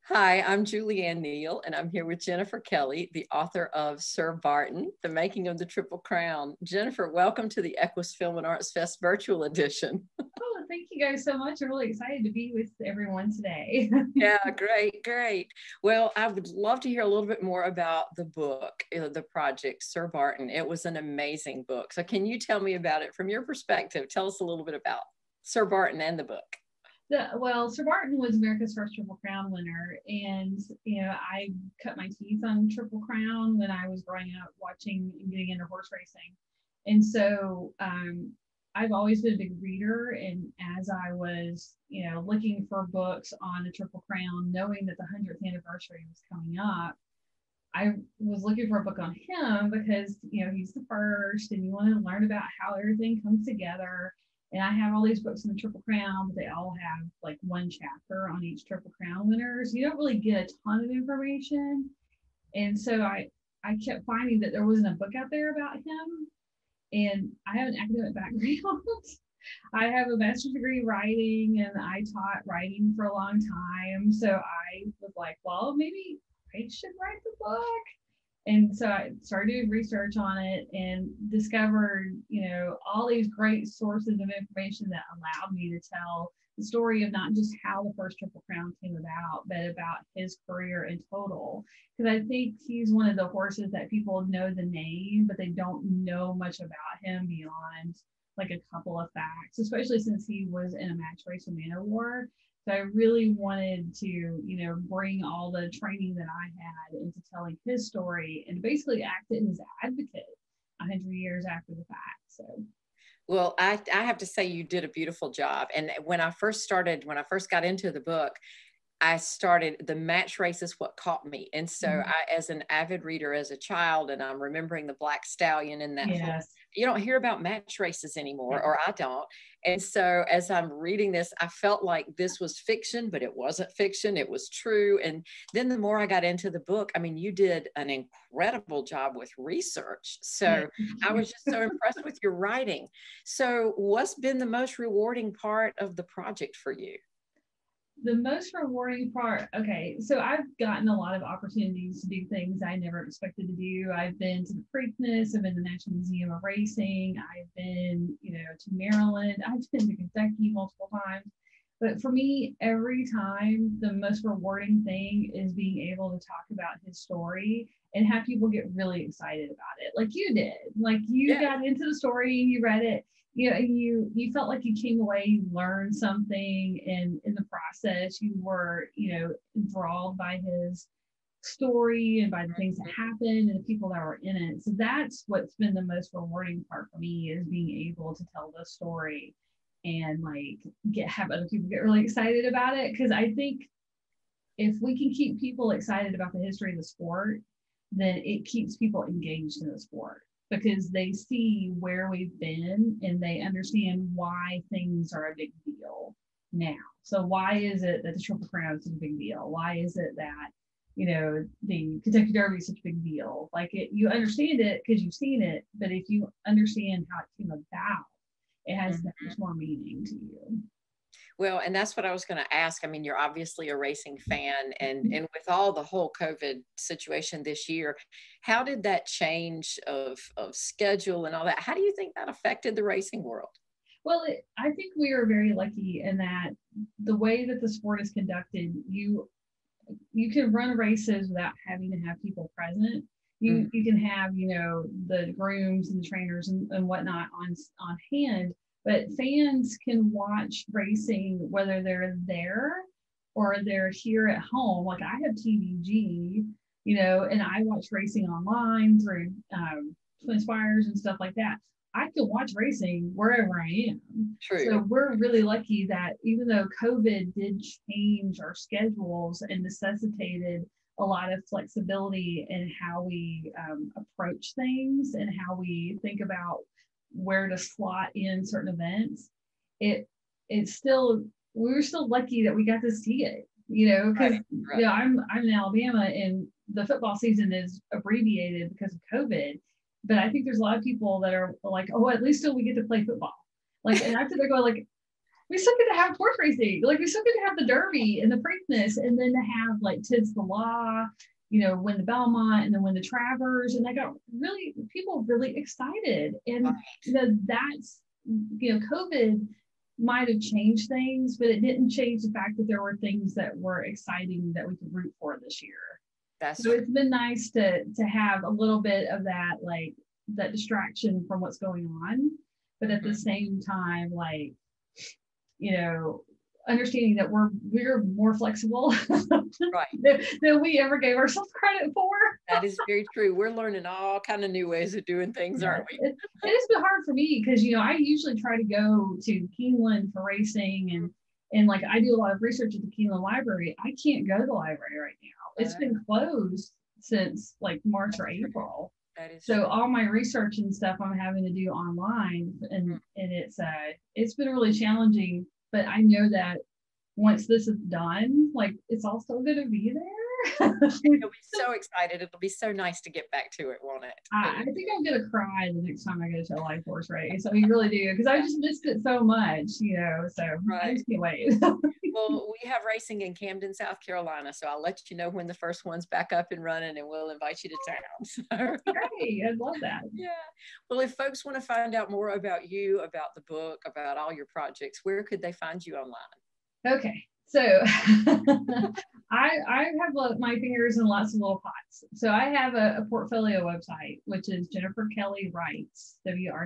Hi, I'm Julianne Neal, and I'm here with Jennifer Kelly, the author of Sir Barton, The Making of the Triple Crown. Jennifer, welcome to the EQUUS Film and Arts Fest virtual edition. Oh, thank you guys so much. I'm really excited to be with everyone today. Yeah, great. Well, I would love to hear a little bit more about the book, the project, Sir Barton. It was an amazing book. So can you tell me about it from your perspective? Tell us a little bit about Sir Barton and the book. Well, Sir Barton was America's first Triple Crown winner. And, I cut my teeth on Triple Crown when I was growing up watching and getting into horse racing. And so I've always been a big reader. And as I was, looking for books on the Triple Crown, knowing that the 100th anniversary was coming up, I was looking for a book on him because, he's the first and you want to learn about how everything comes together. And I have all these books in the Triple Crown, but they all have like one chapter on each Triple Crown winner. So you don't really get a ton of information. And so I kept finding that there wasn't a book out there about him. And I have an academic background. I have a master's degree in writing and I taught writing for a long time. So I was like, well, maybe I should write the book. And so I started doing research on it and discovered, all these great sources of information that allowed me to tell the story of not just how the first Triple Crown came about, but about his career in total. Because I think he's one of the horses that people know the name, but they don't know much about him beyond like a couple of facts, especially since he was in a match race with Man of War. So I really wanted to, bring all the training that I had into telling his story and basically act as his advocate 100 years after the fact. So. Well, I have to say you did a beautiful job. And when I first got into the book, I started the match race is what caught me. And so I, as an avid reader as a child, and I'm remembering the Black Stallion and that whole, you don't hear about match races anymore, or I don't. And so as I'm reading this, I felt like this was fiction, but it wasn't fiction. It was true. And then the more I got into the book, I mean, you did an incredible job with research. So I was just so impressed with your writing. So what's been the most rewarding part of the project for you? The most rewarding part, okay, so I've gotten a lot of opportunities to do things I never expected to do. I've been to the Preakness, I've been to the National Museum of Racing, I've been, to Maryland, I've been to Kentucky multiple times. But for me, every time, the most rewarding thing is being able to talk about his story and have people get really excited about it, like you did. Like you got into the story and you read it. You felt like you came away, you learned something, and in the process, you were, enthralled by his story and by the things that happened and the people that were in it. So that's what's been the most rewarding part for me, is being able to tell the story and have other people get really excited about it. Because I think if we can keep people excited about the history of the sport, then it keeps people engaged in the sport, because they see where we've been and they understand why things are a big deal now. So why is it that the Triple Crown is such a big deal? Why is it that, the Kentucky Derby is such a big deal? You understand it because you've seen it, but if you understand how it came about, it has that much more meaning to you. Well, and that's what I was going to ask. I mean, you're obviously a racing fan, and with all the whole COVID situation this year, how did that change of schedule and all that? How do you think that affected the racing world? Well, I think we are very lucky in that the way that the sport is conducted, you can run races without having to have people present. You can have, the grooms and the trainers and whatnot on hand. But fans can watch racing whether they're there or they're here at home. Like I have TVG, and I watch racing online through Twin Spires and stuff like that. I can watch racing wherever I am. True. So we're really lucky that even though COVID did change our schedules and necessitated a lot of flexibility in how we approach things and how we think about where to slot in certain events, we were still lucky that we got to see it, because I'm in Alabama and the football season is abbreviated because of COVID, but I think there's a lot of people that are like, oh, at least still we get to play football. And I think they're going we still get to have horse racing. Like we still get to have the Derby and the Preakness, and then to have like Tid's the Law, win the Belmont and then win the Travers, and I got people really excited. And that's COVID might have changed things, but it didn't change the fact that there were things that were exciting that we could root for this year. So it's been nice to have a little bit of that, like that distraction from what's going on, but at the same time, like, understanding that we're more flexible than we ever gave ourselves credit for. That is very true. We're learning all kind of new ways of doing things, aren't we? It's been hard for me because I usually try to go to Keeneland for racing, and like I do a lot of research at the Keeneland Library. I can't go to the library right now. It's been closed since like March or April. So all my research and stuff I'm having to do online, and it's been really challenging. But I know that once this is done, like it's all still going to be there. You'll be so excited. It'll be so nice to get back to it, won't it? I think I'm going to cry the next time I go to a live horse race. I mean, really do, because I just missed it so much, so I just can't wait. Well, we have racing in Camden, South Carolina, so I'll let you know when the first one's back up and running, and we'll invite you to town. So. Great, I love that. Yeah. Well, if folks want to find out more about you, about the book, about all your projects, where could they find you online? Okay, so I have my fingers in lots of little pots. So I have a portfolio website, which is Jennifer Kelly Writes,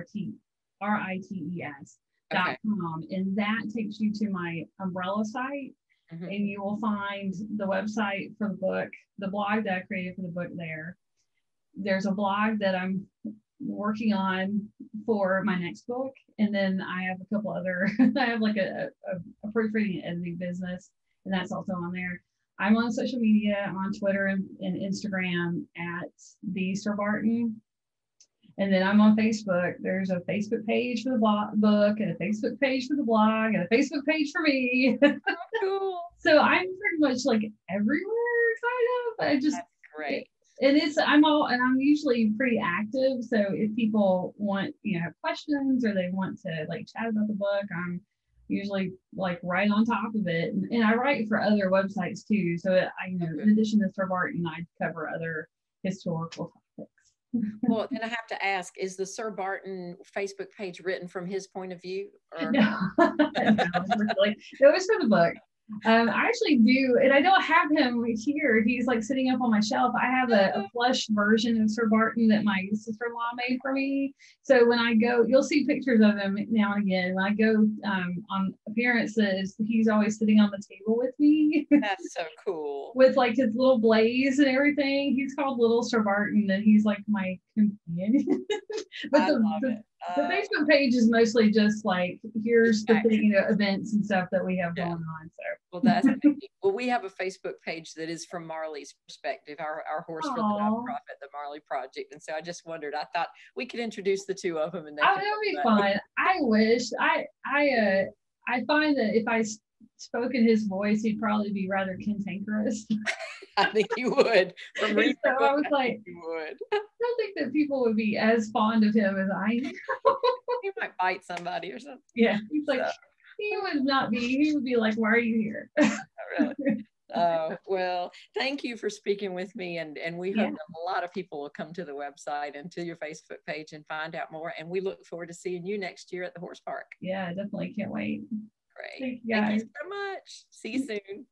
WRITES.com, and that takes you to my umbrella site, and you will find the website for the book, the blog that I created for the book there. There's a blog that I'm working on for my next book, and then I have a couple other I have like a proofreading and editing business, and that's also on there. I'm on social media. I'm on Twitter and Instagram at the Sir Barton, and then I'm on Facebook. There's a Facebook page for the book, and a Facebook page for the blog, and a Facebook page for me. Cool. So I'm pretty much like everywhere kind of. That's great. And I'm usually pretty active. So if people want, have questions, or they want to like chat about the book, I'm usually like right on top of it. And I write for other websites too. So in addition to Sir Barton, I cover other historical topics. Well, then I have to ask, is the Sir Barton Facebook page written from his point of view? Or? No, really. It was for the book. I actually do, and I don't have him here. He's like sitting up on my shelf. I have a plush version of Sir Barton that my sister-in-law made for me. So when I go, you'll see pictures of him now and again. When I go on appearances, he's always sitting on the table with me. That's so cool. With like his little blaze and everything. He's called Little Sir Barton, and he's like my companion. But the Facebook page is mostly just like, here's the thing, events and stuff that we have going on. So. Well, that's amazing. Well, we have a Facebook page that is from Marley's perspective, our horse for the nonprofit, the Marley Project. And so I just wondered, I thought we could introduce the two of them. And that would be fun. I wish. I find that if I spoke in his voice, he'd probably be rather cantankerous. I think you would. So I was like, you would. I don't think that people would be as fond of him as I am. He might bite somebody or something. Yeah, he's like, he would not be. He would be like, why are you here? Really? Well, thank you for speaking with me, and we hope that a lot of people will come to the website and to your Facebook page and find out more. And we look forward to seeing you next year at the horse park. Yeah, definitely can't wait. Great. Thank you so much. See you soon.